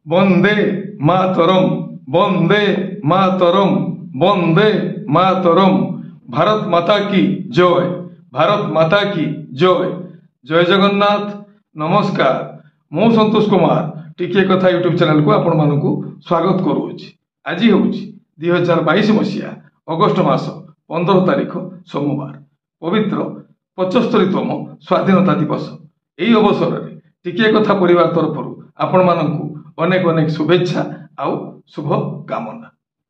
वंदे मातरम वंदे मातरम वंदे मातरम। भारत माता की जय, भारत माता की जय। जय जगन्नाथ। नमस्कार, मु संतोष कुमार टिके कथा यूट्यूब चैनल को आपण मानकु स्वागत करूछि। आज होछि 2022 मसीहा अगस्ट मास 15 तारिख सोमवार, पवित्र 75तम स्वाधीनता दिवस। एही अवसर में टिके कथा परिवार तरफ आपण मानकु अनेक अनेक शुभेच्छा आउ शुभ कामना।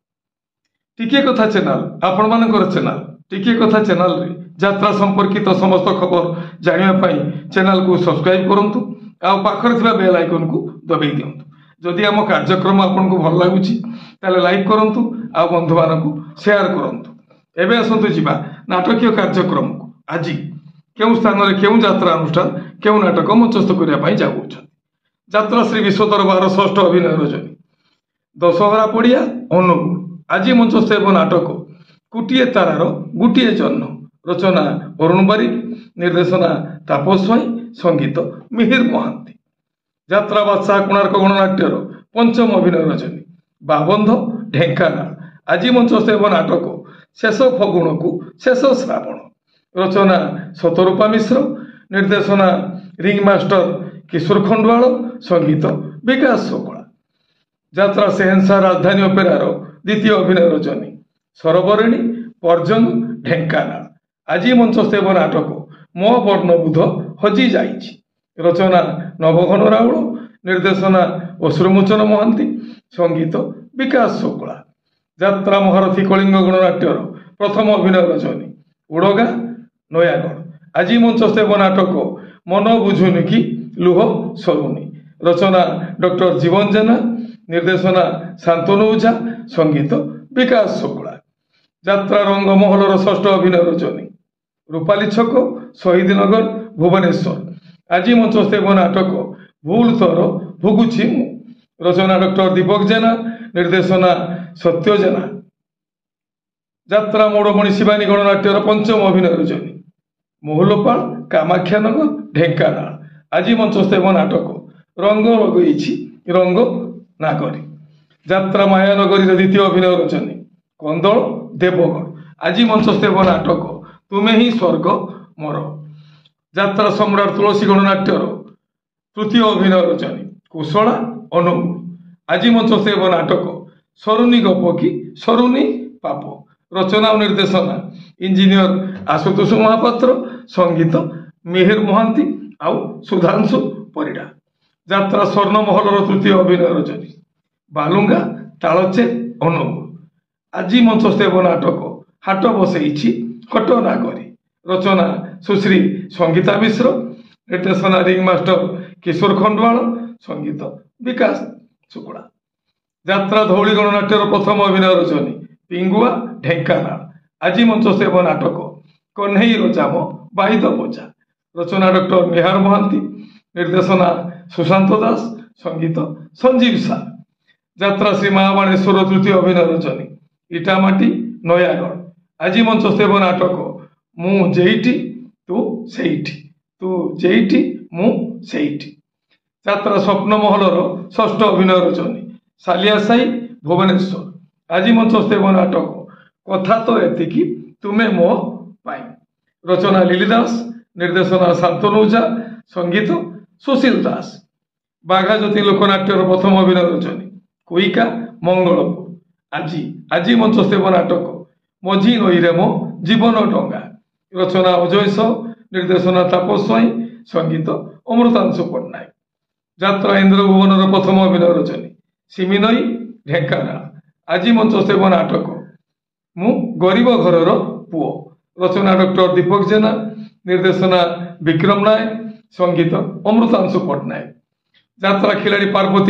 टिके कथा चैनल आपण मानकर चैनल टिके कथा चैनल रे यात्रा संपर्कित समस्त खबर जानिया पई चैनल को सब्सक्राइब करंतु आउ पाखर थिबा बेल आइकन को दबाई दियंतु। जदि आम कार्यक्रम आपन को भल लागुची ताले लाइक करंतु आउ बंधु मानकु शेयर करंतु। एबे असंतु जिबा नाटकीय कार्यक्रम को। आज केउ स्थान रे केउ यात्रा अनुष्ठान केउ नाटक मंचस्थ करिया पई जाउछ। यात्रा श्री विश्व दरबार षष्ठ अभिनय रजनी दशहरा पड़िया अनुगुण। आज मंचस्थ एवं नाटक कुटिए तारार गुटिए जन्म। रचना अरुण बारिक, निर्देशना तापस स्वाई, संगीत मिहिर महांती। यात्रा बादशाह कोणार्क गणनाट्यर पंचम अभिनय रजनी बाबंध ढेंकानाल। आज मंचस्थ एवं नाटक शेष फगुण को शेष श्रावण। रचना शतरूपा मिश्र, निर्देशना रिंग मास्टर किशोर खंडवाल, संगीत विकास शुक्ला। यात्रा सेहेंसा राजधानी अपेरार द्वितीय अभिनय रजनी सरबरणी पर्जंग ढेंकानाल। आज मंचस्थ एवं नाटक मो वर्णबुध हजि जाइछि। रचना नवघन राउल, निर्देशना अश्रुमोचन महांती, संगीत विकास शुक्ला। यात्रा महारथी कलिंग गणनाट्यर प्रथम अभिनय रजनी उड़गा नयागढ़। आज मंचस्थ एवं नाटक मन बुझुनि कि लुह सरुनी। रचना डॉक्टर जीवन जेना, निर्देशना शांतनु ओझा, संगीत विकास शुक्ला। यात्रा रंगमहलर षष्ठ अभिनय रजनी रूपाली छक शहीद नगर भुवनेश्वर। आज मंचस्थ एवं नाटक भूल तोर भुगुछि मु। रचना डॉक्टर दीपक जेना, निर्देशना सत्य जेना। यात्रा मोड़मणि शिवानी गणनाट्यर पंचम अभिनय रजनी मोहलोपाल कामाख्यानगर ढेंकानाल। आज मंचस्थ एवं नाटक रंग लगेछि रंग नागरी। यात्रा मायानगरी द्वितीय अभिनय रचनी कंदल देवगढ़। आज मंचस्थ एवं नाटक तुमे ही स्वर्ग मोर। यात्रा सम्राट तुलसी गणनाट्यर तृतीय अभिनय रचनी कुशला अनुगुण। आज मंचस्थ एवं नाटक सरुनी गप कि सरुनी पाप। रचना और निर्देशना इंजीनियर आशुतोष महापात्र, संगीत मिहिर महांती आउ सुधांशु परिडा। यात्रा स्वर्णमहलर तृतीय अभिनय रचनी बालुंगा तालचे अनुगुण। आज मंचस्थ एवं नाटक हाट बसैछि हट नागरी। रचना सुश्री संगीता मिश्र, निर्देशना रिंग मास्टर किशोर खंडवाल, संगीत विकास शुक्ला। यात्रा धौली गणनाट्यर प्रथम अभिनय रचनी पिंगुआ ढेंकानाल। आज मंचस्थ एवं नाटक कन्हई रजाम बाहिद बोझा। रचना डॉक्टर निहार महांती, निर्देशना सुशांत दास, संगीत संजीव सा। यात्रा श्री महाबाणेश्वर तृतीय अभिनय रचनी इटामाटी नयागढ़। आज मंचस्थ एवं नाटक मु जेइटी तू सेइटी, तू जेइटी मु सेइटी। यात्रा स्वप्नमहलर षष्ठ अभिनय रचनी सालियासाई भुवनेश्वर। आज मंचस्थ एवं नाटक कथा तो एतिकी तुमे मो पाई। रचना लिली दास, निर्देशना शांतनु ओझा, संगीत सुशील दास। बाघा ज्योति लोकनाट्यर प्रथम अभिनय रचनी कोईका मंगलपुर। आज मंचस्थ एवं नाटक मझी नईरे मो जीवन डंगा। रचना अजय स, निर्देशना तापस स्वाई, संगीत अमृतांशु पट्टनायक। यात्रा इंद्रभुवन प्रथम अभिनय रचनी सिमिनई ढेंकानाल। आज मंचस्थ एवं नाटक मु गरीब घरर पुओ। रचना डॉक्टर दीपक जेना, निर्देशना विक्रम नायक, संगीत अमृतांशु पट्टनायक। यात्रा खिलाड़ी पार्वती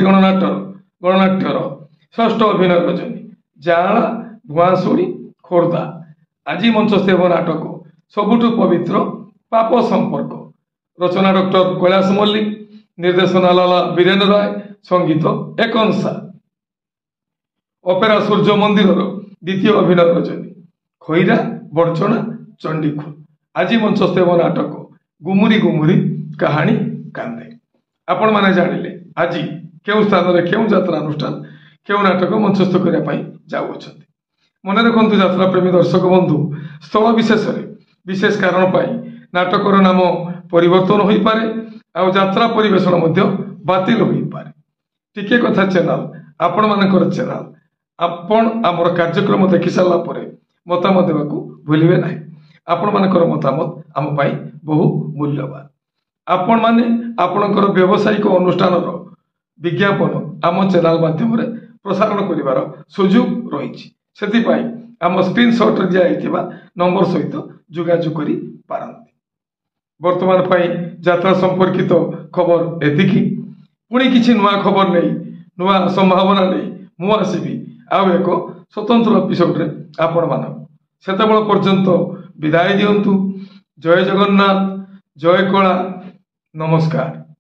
गणनाट्यर षष्ठ अभिनय रचनी जाला भुआसुड़ी खोर्धा। आज मंचस्थ एवं नाटक सबुठु पवित्र पाप संपर्क। रचना डॉक्टर कैलाश मल्लिक, निर्देशना लाला वीरेन्द्र राय, संगीत एकंसा। अपेरा सूर्य मंदिर द्वितीय अभिनय रचनी खैरा बड़चना चंडीखोल। आज मंचस्थ एवं नाटक गुमुरी गुमुरी कहानी कांदे। आपण माने जानिले आज କେଉଁ ସ୍ଥାନରେ କେଉଁ ଯାତ୍ରା ଅନୁଷ୍ଠାନ କେଉଁ ନାଟକ ମଞ୍ଚସ୍ଥ କରିବା ପାଇଁ ଯାଉଅଛନ୍ତି। ମନେ ରଖନ୍ତୁ ଯାତ୍ରା ପ୍ରେମୀ ଦର୍ଶକ ବନ୍ଧୁ, ସ୍ଥଳ ବିଶେଷରେ ବିଶେଷ କାରଣ ପାଇଁ ନାଟକର ନାମ ପରିବର୍ତ୍ତନ ହୋଇପାରେ ଆଉ ଯାତ୍ରା ପରିବେଷଣ ମଧ୍ୟ ବାତିଲ ହୋଇପାରେ। ଟିକେ କଥା ଚ୍ୟାନେଲ ଆପଣମାନଙ୍କର ଚ୍ୟାନେଲ, ଆପଣ ଆମର କାର୍ଯ୍ୟକ୍ରମ ଦେଖି ସାରିଲା ପରେ ମତାମତ ଦେବାକୁ ଭୁଲିବେ ନାହିଁ। ଆପଣମାନଙ୍କର ମତାମତ ଆମ ପାଇଁ ବହୁ ମୂଲ୍ୟବାନ। ଆପଣମାନେ ଆପଣଙ୍କର ବ୍ୟବସାୟିକ ଅନୁଷ୍ଠାନର ବିଜ୍ଞାପନ ଆମ ଚ୍ୟାନେଲ ମାଧ୍ୟମରେ ପ୍ରସାରଣ କରିବାର ସୁଯୋଗ ରହିଛି। ସେଥିପାଇଁ ଆମ ସ୍କ୍ରିନଶଟରେ ଦିଆଯାଇଥିବା ନମ୍ବର ସହିତ ଯୋଗାଯୋଗ କରିପାରନ୍ତି। ବର୍ତ୍ତମାନ ପାଇଁ ଯାତ୍ରା ସମ୍ପର୍କିତ ଖବର ଏତିକି। ପୁଣି କିଛି ନୂଆ ଖବର ନେଇ, ନୂଆ ସମ୍ଭାବନା ନେଇ ମୁଁ ଆସିବି ଆଉ ଏକ ସ୍ୱତନ୍ତ୍ର ଏପିସୋଡରେ ଆପଣମାନଙ୍କୁ। ସେତେବେଳେ ପର୍ଯ୍ୟନ୍ତ ବିଦାୟ ଦିଅନ୍ତୁ। ଜୟ ଜଗନ୍ନାଥ, ଜୟ କଳା, ନମସ୍କାର।